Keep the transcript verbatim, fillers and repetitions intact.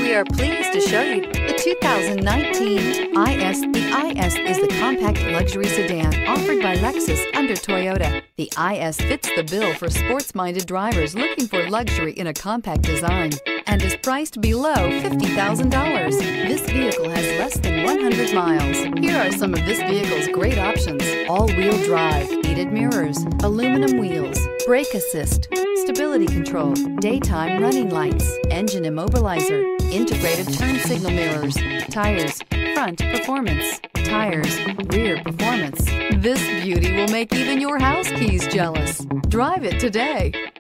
We are pleased to show you the two thousand nineteen I S. The I S is the compact luxury sedan offered by Lexus under Toyota. The I S fits the bill for sports-minded drivers looking for luxury in a compact design and is priced below fifty thousand dollars. This vehicle has less than one hundred miles. Here are some of this vehicle's great options: all-wheel drive, heated mirrors, aluminum wheels, brake assist, stability control, daytime running lights, engine immobilizer, integrated turn signal mirrors, tires, front performance, tires, rear performance. This beauty will make even your house keys jealous. Drive it today.